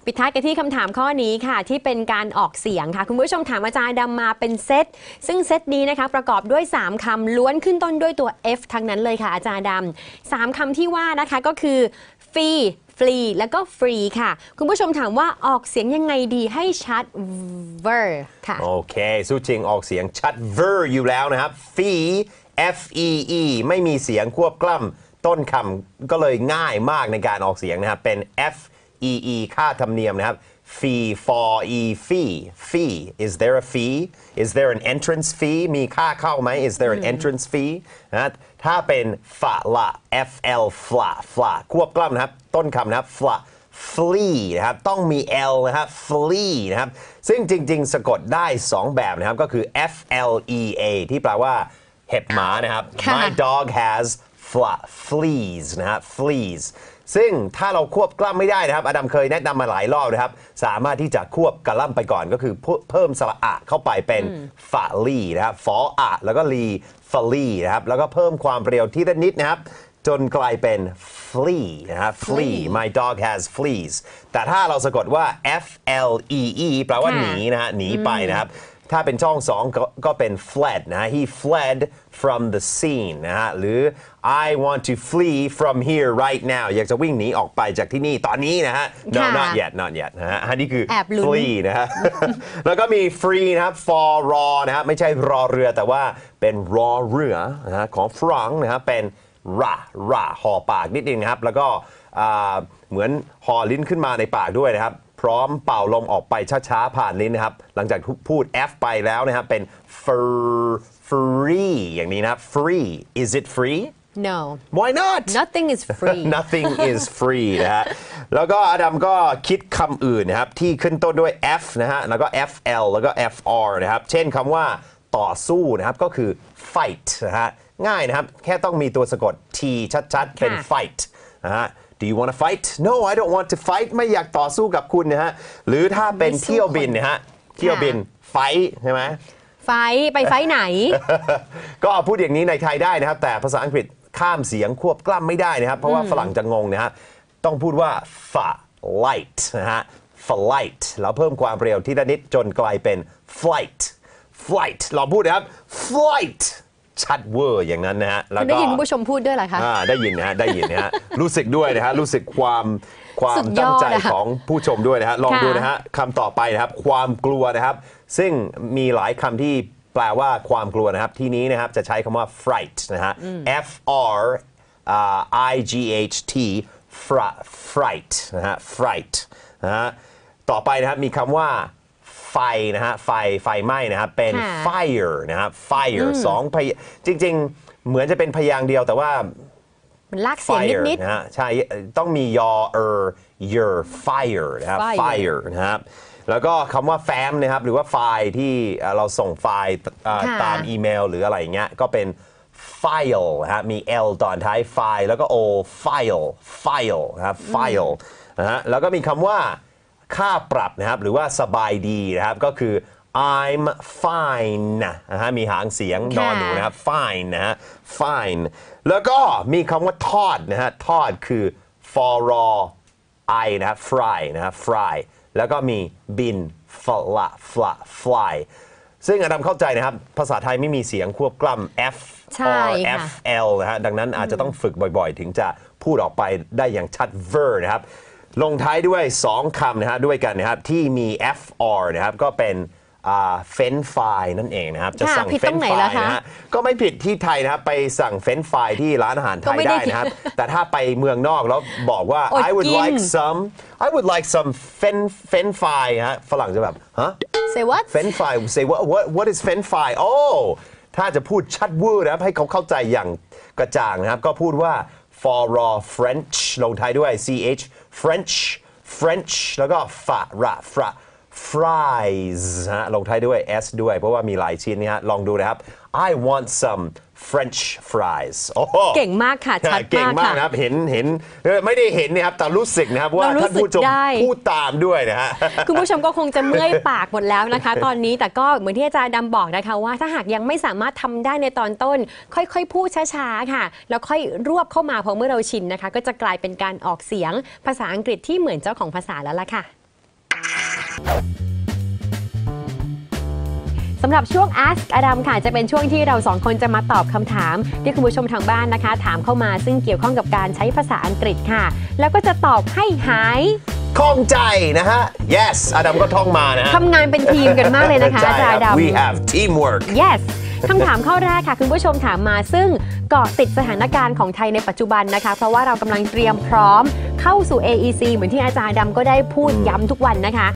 ปิดท้ายกันที่คำถามข้อนี้ค่ะที่เป็นการออกเสียงค่ะคุณผู้ชมถามอาจารย์ดำมาเป็นเซตซึ่งเซตนี้นะคะประกอบด้วย3คำล้วนขึ้นต้นด้วยตัว F ทั้งนั้นเลยค่ะอาจารย์ดำ3คำที่ว่านะคะก็คือฟรีฟรีแล้วก็ฟรีค่ะคุณผู้ชมถามว่าออกเสียงยังไงดีให้ชัด ver ค่ะโอเคสู้จริงออกเสียงชัด ver อยู่แล้วนะครับฟรี f e e ไม่มีเสียงควบกล้ำต้นคำก็เลยง่ายมากในการออกเสียงนะครับเป็น f e e ค่าธรรมเนียมนะครับ fee for e fee fee is there a fee is there an entrance fee มีค่าเข้าไหม is there an entrance fee นะถ้าเป็นฝละ fl fla fla ควบกล้ำนะครับต้นคำนะครับ fla flee นะครับต้องมี l นะครับ flee นะครับซึ่งจริงๆสะกดได้2แบบนะครับก็คือ flea ที่แปลว่าเห็บหมานะครับ my dog has fleas นะครับ fleas ซึ่งถ้าเราควบกล้ำไม่ได้นะครับอดัมเคยแนะนำมาหลายรอบนะครับสามารถที่จะควบกล้ำไปก่อนก็คือเพิ่มสระอะเข้าไปเป็นฟาลีนะครับฟออะแล้วก็ลีฟาลีนะครับแล้วก็เพิ่มความเร็วที่นิดนะครับจนกลายเป็น flea นะครับ flea my dog has fleas แต่ถ้าเราสะกดว่า f l e e แปลว่าหนีนะฮะหนีไปนะครับถ้าเป็นช่อง2ก็เป็น fled นะ he fled from the scene นะฮะหรือ I want to flee from here right now อยากจะวิ่งหนีออกไปจากที่นี่ตอนนี้นะฮะ no not yet นะฮะอันนี้คือ flee นะฮะ แล้วก็มี free นะครับ for รอนะฮะไม่ใช่รอเรือแต่ว่าเป็นรอเรือนะฮะของฝรั่งนะฮะเป็นราห่อปากนิดนึงนะครับแล้วก็เหมือนห่อลิ้นขึ้นมาในปากด้วยนะครับพร้อมเป่าลมออกไปช้าๆผ่านลิ้นนะครับหลังจากพูด F ไปแล้วนะครับเป็น free อย่างนี้นะครับ free is it free no why not nothing is free nothing is free นะฮะแล้วก็อดัมก็คิดคำอื่นนะครับที่ขึ้นต้นด้วย F นะฮะแล้วก็ FL แล้วก็ FR นะครับเช่นคำว่าต่อสู้นะครับก็คือ fight นะฮะง่ายนะครับแค่ต้องมีตัวสะกด T ชัดๆเป็น fight นะฮะDo you want to fight? No, I don't want to fight. ไม่อยากต่อสู้กับคุณนะฮะหรือถ้าเป็นเที่ยวบินนะฮะเที่ยวบินไฟใช่ไหมไฟไปไฟไหนก็พูดอย่างนี้ในไทยได้นะครับแต่ภาษาอังกฤษข้ามเสียงควบกล้ำไม่ได้นะครับเพราะว่าฝรั่งจะงงนะฮะต้องพูดว่า flight นะฮะ flight แล้วเพิ่มความเร็วที่นิดจนกลายเป็น flight ลองพูดนะครับ flightชัดเวอร์อย่างนั้นนะฮะแล้วก็ได้ยินผู้ชมพูดด้วยเหรอคะได้ยินนะฮะได้ยินนะฮะรู้สึกด้วยนะฮะรู้สึกความตั้งใจของผู้ชมด้วยนะฮะลองดูนะฮะคำต่อไปนะครับความกลัวนะครับซึ่งมีหลายคำที่แปลว่าความกลัวนะครับที่นี้นะครับจะใช้คำว่า fright นะฮะ f r i g h t fright นะฮะ fright นะฮะต่อไปนะครับมีคำว่าไฟนะฮะไฟไหม้นะครับเป็น fire นะครับ fire จริงๆเหมือนจะเป็นพยางค์เดียวแต่ว่ามันลากเสียงนิดๆนะฮะใช่ต้องมียอyour fire นะครับ fire นะครับแล้วก็คำว่า fam นะครับหรือว่าไฟล์ที่เราส่งไฟล์ตามอีเมลหรืออะไรอย่างเงี้ยก็เป็น file นะฮะมี l ตอนท้ายไฟล์แล้วก็ o file นะครับ file นะฮะแล้วก็มีคำว่าค่าปรับนะครับหรือว่าสบายดีนะครับก็คือ I'm fine นะฮะมีหางเสียงนอนหนูนะครับ fine นะฮะ fine แล้วก็มีคำว่าทอดนะฮะทอดคือ for I นะครับ fry นะครับ fry แล้วก็มีบิน fly ซึ่งอดัมเข้าใจนะครับภาษาไทยไม่มีเสียงควบกล้ำ F or FL นะฮะดังนั้นอาจจะต้องฝึกบ่อยๆถึงจะพูดออกไปได้อย่างชัด ver นะครับลงท้ายด้วย2คำนะฮะด้วยกันนะครับที่มี FR นะครับก็เป็นเฟรนช์ฟรายนั่นเองนะครับจะสั่งเฟรนช์ฟรายนะฮะก็ไม่ผิดที่ไทยนะครับไปสั่งเฟรนช์ฟรายที่ร้านอาหารไทยได้นะครับแต่ถ้าไปเมืองนอกแล้วบอกว่า I would like some เฟรนช์ฟรายฮะฝรั่งจะแบบฮะ Say what เฟรนช์ฟราย Say what is เฟรนช์ฟรายโอ้ถ้าจะพูดชัดเวอร์นะครับให้เขาเข้าใจอย่างกระจ่างนะครับก็พูดว่า for raw French ลงท้ายด้วย ch French แล้วก็fries ฮะลงท้ายด้วย s ด้วยเพราะว่ามีหลายชิ้นนี่ฮะลองดูนะครับ I want some French fries โอ้เก่งมากค่ะชัดมากค่ะเก่งมากนะครับเห็นไม่ได้เห็นนะครับแต่รู้สึกนะครับว่าท่านผู้ชมพูดตามด้วยนะฮะคุณผู้ชมก็คงจะเมื่อยปากหมดแล้วนะคะตอนนี้แต่ก็เหมือนที่อาจารย์ดำบอกนะคะว่าถ้าหากยังไม่สามารถทำได้ในตอนต้นค่อยๆพูดช้าๆค่ะแล้วค่อยรวบเข้ามาพอเมื่อเราชินนะคะก็จะกลายเป็นการออกเสียงภาษาอังกฤษที่เหมือนเจ้าของภาษาแล้วล่ะค่ะสำหรับช่วง Ask อดัมค่ะจะเป็นช่วงที่เราสองคนจะมาตอบคำถามที่คุณผู้ชมทางบ้านนะคะ ถามเข้ามาซึ่งเกี่ยวข้องกับการใช้ภาษาอังกฤษค่ะ แล้วก็จะตอบให้หายข้องใจนะฮะ yes อดัมก็ท่องมานะฮะทำงานเป็นทีมกันมากเลยนะคะอาจารย์ดำ We have teamwork yes คำถามข้อแรกค่ะคุณผู้ชมถามมาซึ่งเกาะติดสถานการณ์ของไทยในปัจจุบันนะคะ เพราะว่าเรากำลังเตรียมพร้อมเข้าสู่ AEC เหมือนที่อาจารย์ดำก็ได้พูดย้ำทุกวันนะคะ